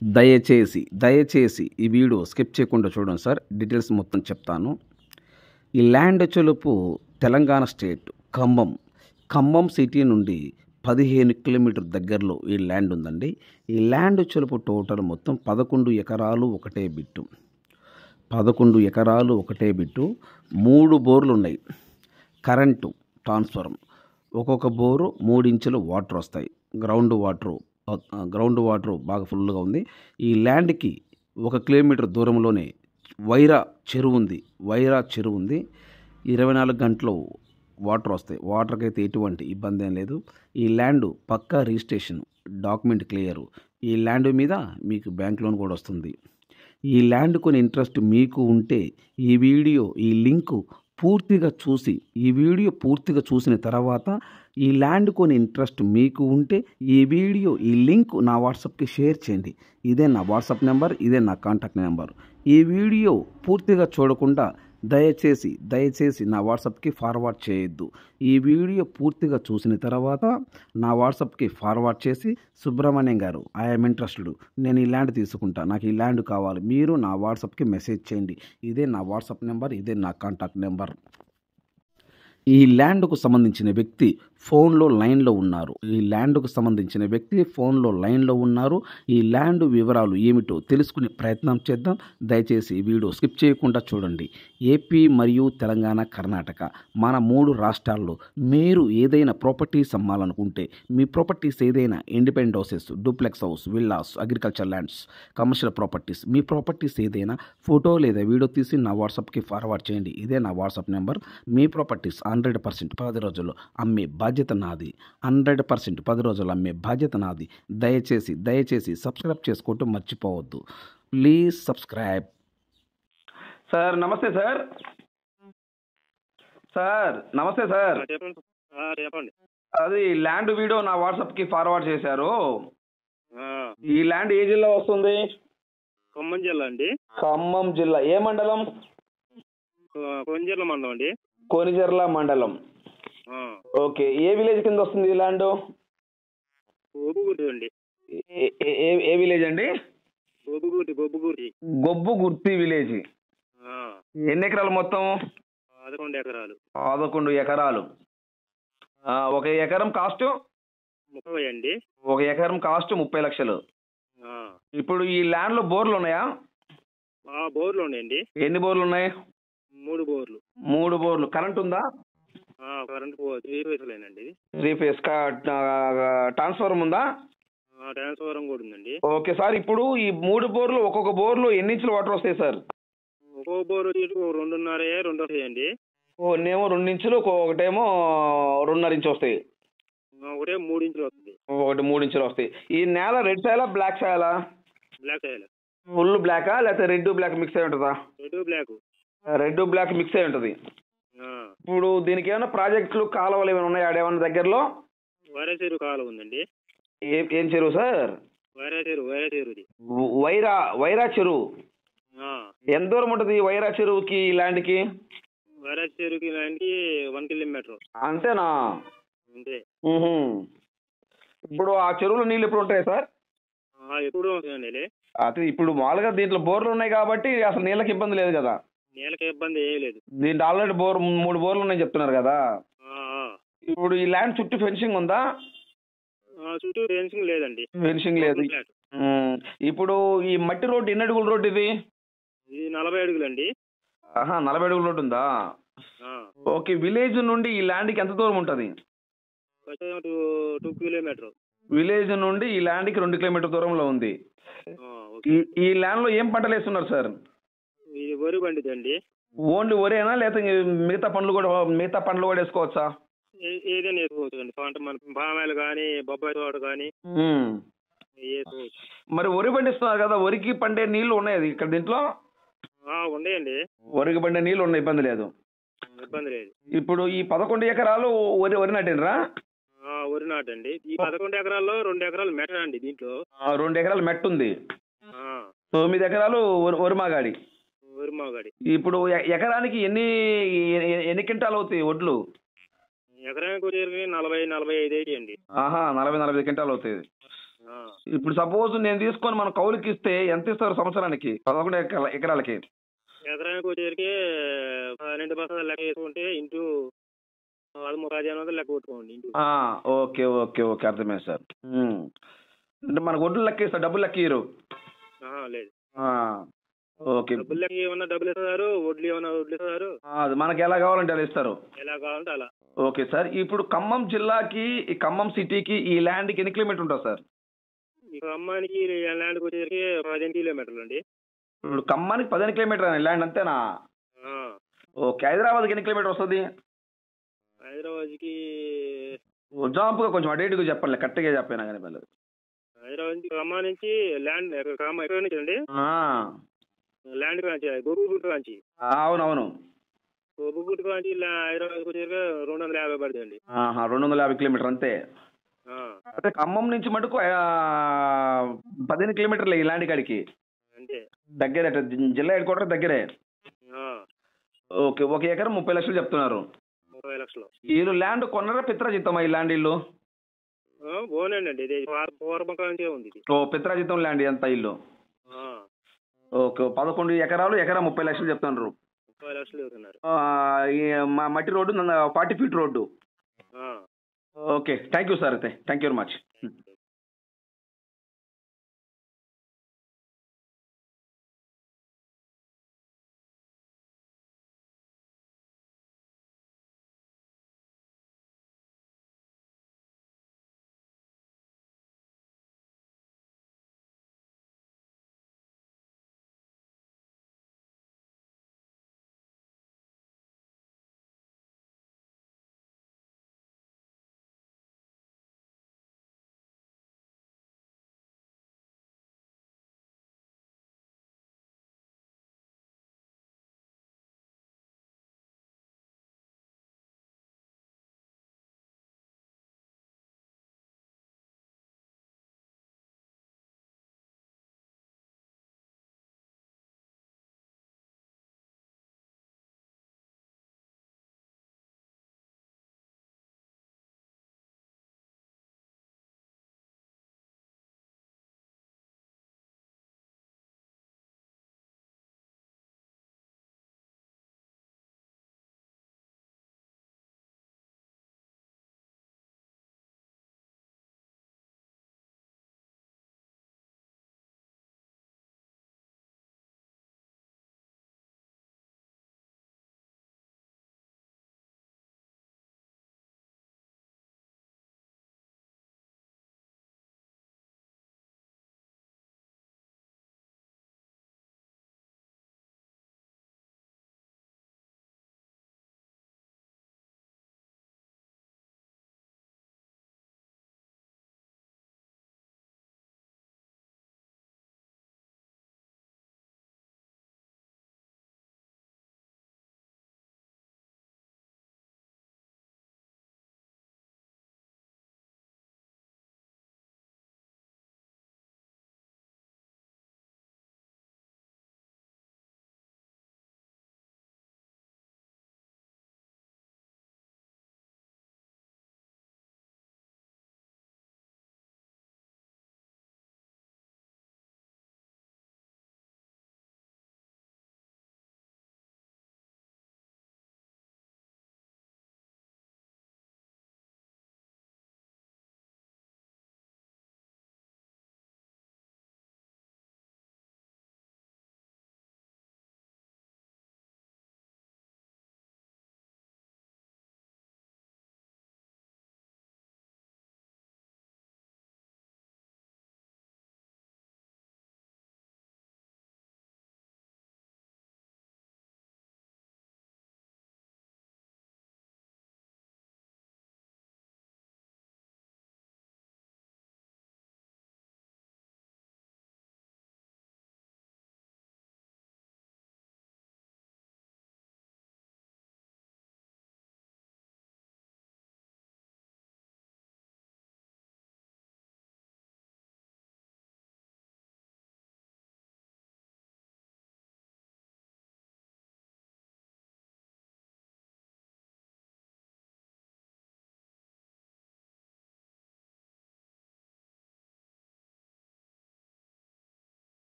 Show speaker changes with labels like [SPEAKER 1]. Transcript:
[SPEAKER 1] దయచేసి ఈ video skip చేయకుండా చూడండి సార్. డీటెయిల్స్ మొత్తం చెప్తాను. ఈ ల్యాండ్ చెలుపు తెలంగాణ స్టేట్ ఖమ్మం సిటీ నుండి 15 కిలోమీటర్ దగ్గరలో ఈ ల్యాండ్ ఉందండి. ఈ ల్యాండ్ చెలుపు టోటల్ మొత్తం 11 ఎకరాలు ఒకటే బిట్టు. 11 ఎకరాలు ఒకటే బిట్టు. 3 బోర్లు ఉన్నాయి. కరెంటు ట్రాన్స్ఫార్మర్, ఒక్కొక్క బోరు 3 ఇంచులు వాటర్ వస్తాయి. గ్రౌండ్ వాటర్ బాగా ఫుల్గా ఉంది. ఈ ల్యాండ్కి 1 కిలోమీటర్ దూరంలోనే వైరా చెరువు ఉంది. 24 గంటలు వాటర్ వస్తాయి. వాటర్కి అయితే ఎటువంటి ఇబ్బంది ఏం లేదు. ఈ ల్యాండ్ పక్కా రిజిస్ట్రేషన్, డాక్యుమెంట్ క్లియరు. ఈ ల్యాండ్ మీద మీకు బ్యాంక్ లోన్ కూడా వస్తుంది. ఈ ల్యాండ్ కొని ఇంట్రెస్ట్ మీకు ఉంటే ఈ లింకు పూర్తిగా చూసిన తర్వాత ఈ ల్యాండ్ కొని ఇంట్రెస్ట్ మీకు ఉంటే ఈ లింక్ నా వాట్సాప్కి షేర్ చేయండి. ఇదే నా వాట్సాప్ నెంబర్, ఇదే నా కాంటాక్ట్ నెంబర్. ఈ వీడియో పూర్తిగా చూడకుండా దయచేసి నా వాట్సాప్కి ఫార్వర్డ్ చేయొద్దు. ఈ వీడియో పూర్తిగా చూసిన తర్వాత నా వాట్సాప్కి ఫార్వర్డ్ చేసి, సుబ్రహ్మణ్యం గారు, ఐఎమ్ ఇంట్రెస్టెడ్, నేను ఈ ల్యాండ్ తీసుకుంటా, నాకు ఈ ల్యాండ్ కావాలి, మీరు నా వాట్సాప్కి మెసేజ్ చేయండి. ఇదే నా వాట్సాప్ నెంబర్, ఇదే నా కాంటాక్ట్ నెంబర్. ఈ ల్యాండ్కు సంబంధించిన వ్యక్తి ఫోన్లో లైన్లో ఉన్నారు. ఈ ల్యాండ్ వివరాలు ఏమిటో తెలుసుకునే ప్రయత్నం చేద్దాం. దయచేసి ఈ వీడియో స్కిప్ చేయకుండా చూడండి. ఏపీ మరియు తెలంగాణ, కర్ణాటక మన 3 రాష్ట్రాల్లో మీరు ఏదైనా ప్రాపర్టీస్ అమ్మాలనుకుంటే, మీ ప్రాపర్టీస్ ఏదైనా independent houses, duplex house, villas, agriculture lands, commercial properties, మీ ప్రాపర్టీస్ ఏదైనా ఫోటో లేదా వీడియో తీసి నా వాట్సాప్కి ఫార్వర్డ్ చేయండి. ఇదే నా వాట్సాప్ నెంబర్. మీ ప్రాపర్టీస్ 100% 10 రోజుల్లో అమ్మే బాధ్యత నాది. 100% 10 రోజుల్లో అమ్మే బాధ్యత నాది. దయచేసి సబ్స్క్రైబ్ చేసుకోవటం మర్చిపోవద్దు. Please subscribe. సార్ నమస్తే సార్.
[SPEAKER 2] చెప్పండి.
[SPEAKER 1] అది ల్యాండ్ వీడియో నా వాట్సాప్కి ఫార్వర్డ్ చేశారు. ఈ ల్యాండ్ ఏ జిల్లా వస్తుంది?
[SPEAKER 2] ఖమ్మం జిల్లా అండి.
[SPEAKER 1] ఖమ్మం జిల్లా. ఏ మండలం?
[SPEAKER 2] కొనిజర్ల మండలం అండి.
[SPEAKER 1] కొనిజర్ల మండలం. ఓకే. ఏ విలేజ్ కింద వస్తుంది ఈ ల్యాండ్?
[SPEAKER 2] గొబ్బుగుర్తి అండి.
[SPEAKER 1] ఏ విలేజ్ అండి?
[SPEAKER 2] గొబ్బుగుర్తి
[SPEAKER 1] విలేజ్. ఎన్ని ఎకరాలు మొత్తం?
[SPEAKER 2] 11 ఎకరాలు.
[SPEAKER 1] 11 ఎకరాలు. 1 ఎకరం కాస్ట్
[SPEAKER 2] 30 అండి.
[SPEAKER 1] 1 ఎకరం కాస్ట్ 30 లక్షలు. ఇప్పుడు ఈ ల్యాండ్ లో బోర్లు ఉన్నాయా?
[SPEAKER 2] బోర్లు ఉన్నాయండి.
[SPEAKER 1] ఎన్ని బోర్లు ఉన్నాయి?
[SPEAKER 2] 3 బోర్లు.
[SPEAKER 1] 3 బోర్లు. కరెంట్ ఉందా?
[SPEAKER 2] కరెంట్ 3 ఫేజ్లేనండి.
[SPEAKER 1] 3 ఫేజ్. ట్రాన్స్ఫార్మర్ ఉందా?
[SPEAKER 2] ట్రాన్స్ఫార్మర్ కూడా ఉందండి.
[SPEAKER 1] Okay sir. ఇప్పుడు ఈ 3 బోర్లు, ఒక్కొక్క బోర్లు ఎన్ని ఇంచులు వాటర్ వస్తాయి సార్?
[SPEAKER 2] ఒక్కొక్క బోర్ 2.5 వస్తాయండి.
[SPEAKER 1] ఒకటేమో 2 ఇంచులు, ఒకటేమో 2.5 ఇంచు వస్తాయి.
[SPEAKER 2] ఒకటే 3 ఇంచులు వస్తుంది.
[SPEAKER 1] ఒకటి 3 ఇంచులు వస్తాయి. ఈ నేల రెడ్ సాయిలా, బ్లాక్ సాయిలా?
[SPEAKER 2] Black soil.
[SPEAKER 1] ఫుల్ బ్లాకా లేకపోతే రెడ్ బ్లాక్ మిక్స్ అయి ఉంటుందా? రెడ్ బ్లాక్ మిక్స్ అయి ఉంటుంది. ఇప్పుడు దీనికి ఏమైనా ప్రాజెక్టులు, కాలువలు ఏమైనా ఉన్నాయా ఏమైనా దగ్గరలో?
[SPEAKER 2] వైరా చెరువు కాలువ ఉందండి.
[SPEAKER 1] ఏం చెరువు సార్? వైరా చెరువు. ఎంత దూరం ఉంటుంది వైరా చెరువుకి ల్యాండ్కి?
[SPEAKER 2] వైరా చెరువుకి ల్యాండ్కి 1 కిలోమీటర్.
[SPEAKER 1] అంతేనా?
[SPEAKER 2] అంతే.
[SPEAKER 1] ఇప్పుడు ఆ చెరువులో నీళ్ళు ఎప్పుడు ఉంటాయి సార్?
[SPEAKER 2] ఎప్పుడు ఉంటాయండి.
[SPEAKER 1] అది ఇప్పుడు మామూలుగా దీంట్లో బోర్లు ఉన్నాయి కాబట్టి అసలు నీళ్ళకి ఇబ్బంది లేదు కదా?
[SPEAKER 2] నీళ్ళకి ఇబ్బంది ఏం లేదు.
[SPEAKER 1] దీంట్లో ఆల్రెడీ 3 బోర్లు ఉన్నాయి చెప్తున్నారు కదా. ఇప్పుడు ఈ ల్యాండ్ చుట్టూ ఫెన్సింగ్ ఉందా?
[SPEAKER 2] చుట్టూ ఫెన్సింగ్ లేదండి.
[SPEAKER 1] ఫెన్సింగ్ లేదు. ఇప్పుడు ఈ మట్టి రోడ్డు ఎన్ని అడుగుల రోడ్డు ఇది?
[SPEAKER 2] ఇది 40 అడుగులండి.
[SPEAKER 1] 40 అడుగుల రోడ్డు ఉందా? ఓకే. విలేజ్ నుండి ఈ ల్యాండ్కి ఎంత దూరం ఉంటుంది?
[SPEAKER 2] 2 కిలోమీటర్.
[SPEAKER 1] విలేజ్ నుండి ఈ ల్యాండ్కి 2 కిలోమీటర్ దూరంలో ఉంది. ఈ ల్యాండ్ లో ఏం పంటలు వేస్తున్నారు సార్?
[SPEAKER 2] ఇది వరి పండిదండి.
[SPEAKER 1] ఓన్లీ వరేనా లేకపోతే మిగతా పండ్లు కూడా వేసుకోవచ్చా?
[SPEAKER 2] ఏదైనా వేసుకోవచ్చు అండి. పంట మన పామాయిల్ కానీ, బొబ్బాయి తోట కానీ వేసుకోవచ్చు.
[SPEAKER 1] మరి వరి పండిస్తున్నారు కదా, వరికి పండే నీళ్లు ఉన్నాయి ఇక్కడ దీంట్లో?
[SPEAKER 2] ఉన్నాయండి.
[SPEAKER 1] వరికి పండే నీళ్లు ఉన్నాయి, ఇబ్బంది లేదు. ఇప్పుడు ఈ 11 ఎకరాలు వరి నాటినరా?
[SPEAKER 2] వరి నాటండి. ఈ 11 ఎకరాల్లో 2 ఎకరాలు మెట్ట అండి. దీంట్లో
[SPEAKER 1] 2 ఎకరాలు మెట్ట ఉంది. 9 ఎకరాలు వరిమాగాడి. ఇప్పుడు ఎకరానికి ఎన్ని క్వింటాలు అవుతాయి వడ్లు?
[SPEAKER 2] ఎకరానికి వచ్చేసరికి 40-45 అండి.
[SPEAKER 1] 40-45 క్వింటాలు అవుతాయి.
[SPEAKER 2] ఆ.
[SPEAKER 1] ఇప్పుడు సపోజ్ నేను తీసుకొని మన కౌలుకి ఇస్తే ఎంత ఇస్తారు సంవత్సరానికి 11 ఎకరాలకి?
[SPEAKER 2] ఎకరానికి వచ్చేసరికి 12% లెక్క వేసుకుంటే ఇంటూ 1500 లెక్క కొట్టుకోండి ఇంటూ.
[SPEAKER 1] ఓకే ఓకే ఓకే అర్థమైంది సార్. అంటే మనకు వడ్లు లెక్క ఇస్తారు, డబ్బులు లెక్క ఇయ్యరు.
[SPEAKER 2] లేదు,
[SPEAKER 1] ఓకే.
[SPEAKER 2] డబ్బులు లెక్క ఏమన్నా డబ్బులు ఇస్తారు, వడ్లు ఏమన్నా వడ్లు ఇస్తారు.
[SPEAKER 1] అది మనకి ఎలా కావాలంటే అలా ఇస్తారు.
[SPEAKER 2] ఎలా కావాలంటే అలా.
[SPEAKER 1] Okay sir. ఇప్పుడు ఖమ్మం జిల్లాకి ఈ ఖమ్మం సిటీకి ఈ ల్యాండ్కి ఎన్ని కిలోమీటర్ ఉంటుంది సార్?
[SPEAKER 2] ఈ ఖమ్మానికి ల్యాండ్కి వచ్చేసరికి 15 కిలోమీటర్లు అండి.
[SPEAKER 1] ఇప్పుడు ఖమ్మానికి 15 కిలోమీటర్ ల్యాండ్ అంతేనా? ఓకే. హైదరాబాద్కి ఎన్ని కిలోమీటర్ వస్తుంది?
[SPEAKER 2] హైదరాబాద్కి
[SPEAKER 1] జాంపుగా కొంచెం అడేటుగా చెప్పండి, కరెక్ట్గా చెప్పినా కానీ పర్లేదు.
[SPEAKER 2] హైదరాబాద్ నుంచి ఖమ్మం నుంచి ల్యాండ్ ఎక్కడ నుంచి అండి? ల్యాండ్ కాంచి గోపుగుట్టు కాంచి.
[SPEAKER 1] అవునవును.
[SPEAKER 2] గోపుగుట్టు కాంచి హైదరాబాద్కి వచ్చేసరికి 250 పడుతుంది.
[SPEAKER 1] 250 కిలోమీటర్ అంతే. అంటే ఖమ్మం నుంచి మటుకు 15 కిలోమీటర్లు ఈ ల్యాండ్ కాడికి
[SPEAKER 2] అంతే.
[SPEAKER 1] దగ్గరే, జిల్లా హెడ్ క్వార్టర్ దగ్గరే. ఓకే. 1 ఎకరం 30 లక్షలు చెప్తున్నారు.
[SPEAKER 2] 30 లక్షలు.
[SPEAKER 1] వీళ్ళు ల్యాండ్ కొన్నారా పిత్రాజిత్తమా ఈ ల్యాండ్ ఇల్లు?
[SPEAKER 2] ఓనండి అండి, ఇది పూర్వపంక నుంచే ఉంది ఇది.
[SPEAKER 1] పిత్రాజిత్తం ల్యాండ్ ఎంత ఇల్లు? ఓకే. 11 ఎకరాలు, ఎకరా 30 లక్షలు చెప్తున్నారు.
[SPEAKER 2] 30 లక్షలు చెప్తున్నారు.
[SPEAKER 1] మట్టి road 40 feet road. Okay. Thank you sir. అయితే థ్యాంక్ యూ వెరీ మచ్.